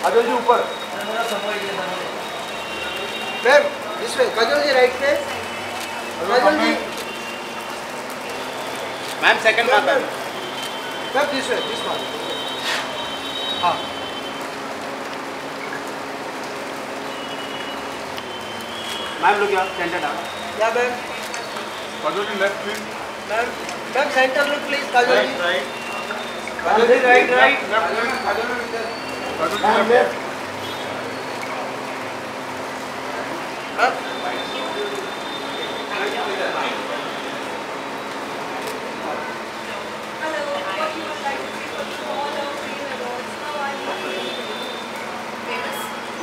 काजल जी ऊपर। Ma'am this way, Kajal ji right पे। Kajal ji ma'am second mark ma'am. Ma'am this way, this one. हाँ ma'am look here, centre down. या ma'am. Kajal ji left please. Ma'am ma'am centre look please. Kajal ji right. Kajal ji right right. Kajal ji left. Ma'am Hello, what you would like to say for all our Fame Awards? How are you feeling? Famous?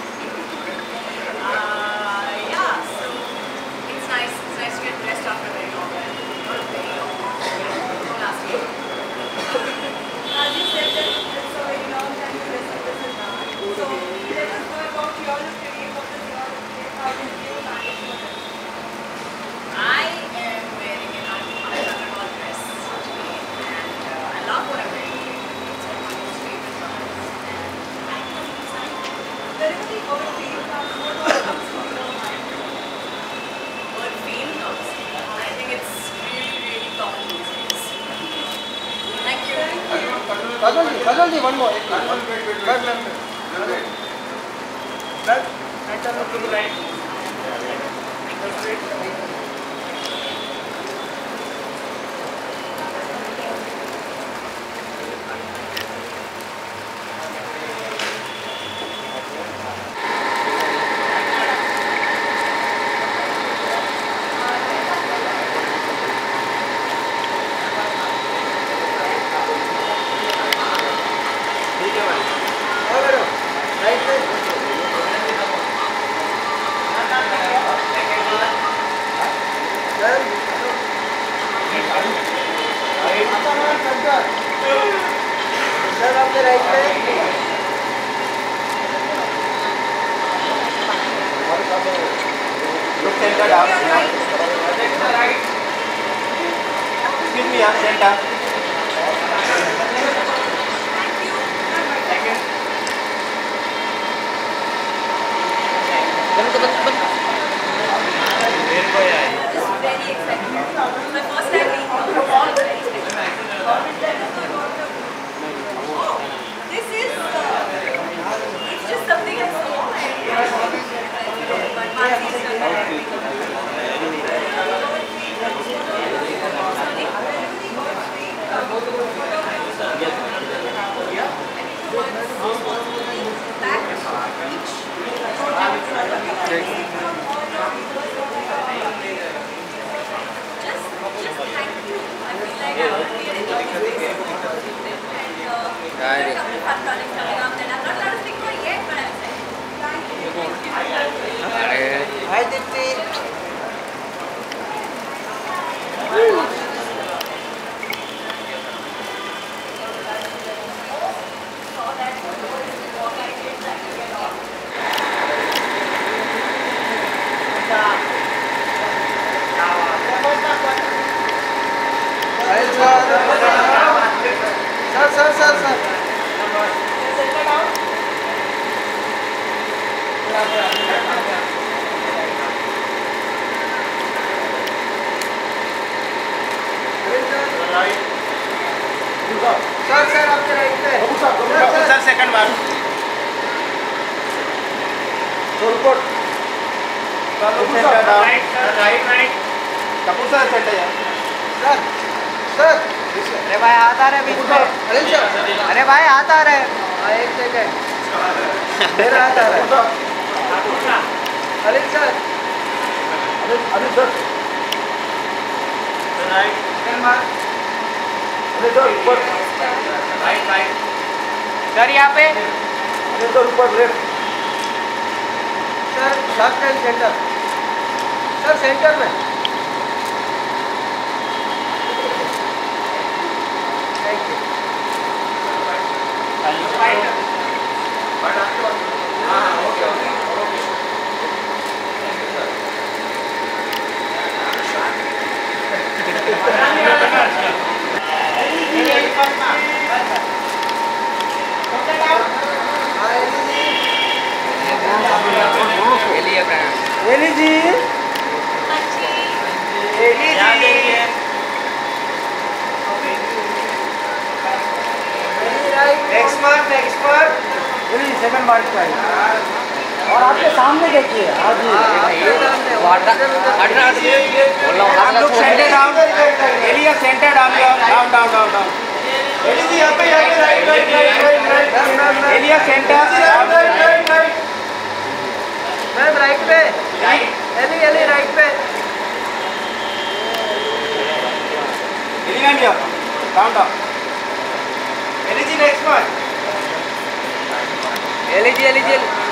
Yeah, so it's nice to get dressed after a very long time. Not a very long last year. As you said that it's a very long time to dress up as a man. So let us know about your look today. What is your look today? How did you manage for this? I am wearing an underdog dress today, and I love what I'm wearing today. It's one of my most favorite colors, and I think it's nice. Whenever the word fame comes, what all comes to your mind? Word fame comes. I think it's really, really common these days. Thank you. Kajal ji one more. Ma'am ma'am ma'am centre look to the right. ठीक है ma'am. हाँ madam right पे। Sir आपके right पे। Look centre down. Excuse me यार, centre. मेरे को यार Just very excited. My first time being here. All very excited. Oh, this is it's just something I saw and but my face is just thank you. I feel like I would be in love with this and there are a couple of fun projects coming up that I'm not allowed to speak about yet, but I'm excited. Thank you. Hi Deepti. Saw that walk I did that to get off. अरे sir sir आपके right पे। Sir second mark. ऊपर centre down. Right. Kapoor sir centre यार। Sir अरे भाई आता रहे बीच में। अनिल सर। अरे भाई आता रहे। एक सेकंड मेरा हाथ आ रहा है। Anil sir. Anil sir right. Second mark. Anil sir ऊपर। राइट। सर यहाँ पे। अनिल सर ऊपर left. Sir short time centre. Sir centre में। Thank you. Hi, ma'am white side और आपके सामने देखिए। हाँ जी आप लोग centre down, Alia centre down, down down down down. Alia centre ma'am right पे, एली राइट पे। Alia down down. एलिजी नेक्स्ट वन। एलिजी